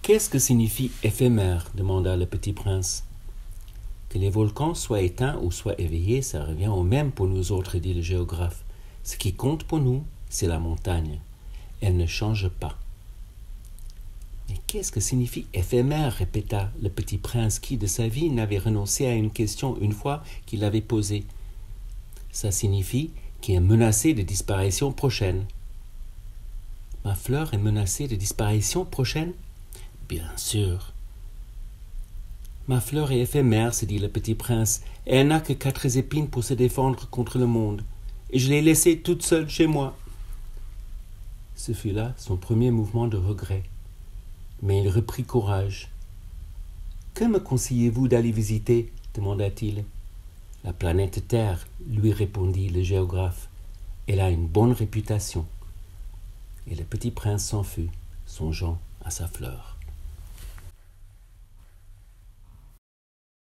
Qu'est-ce que signifie éphémère demanda le petit prince. Que les volcans soient éteints ou soient éveillés, ça revient au même pour nous autres, dit le géographe. Ce qui compte pour nous, c'est la montagne. Elle ne change pas. Mais qu'est-ce que signifie éphémère, répéta le petit prince qui, de sa vie, n'avait renoncé à une question une fois qu'il l'avait posée. Ça signifie qu'il est menacé de disparition prochaine. Ma fleur est menacée de disparition prochaine? Bien sûr. Ma fleur est éphémère, se dit le petit prince, et elle n'a que 4 épines pour se défendre contre le monde, et je l'ai laissée toute seule chez moi. Ce fut là son premier mouvement de regret. Mais il reprit courage. « Que me conseillez-vous d'aller visiter ?» demanda-t-il. « La planète Terre, » lui répondit le géographe. « Elle a une bonne réputation. » Et le petit prince s'en fut, songeant à sa fleur.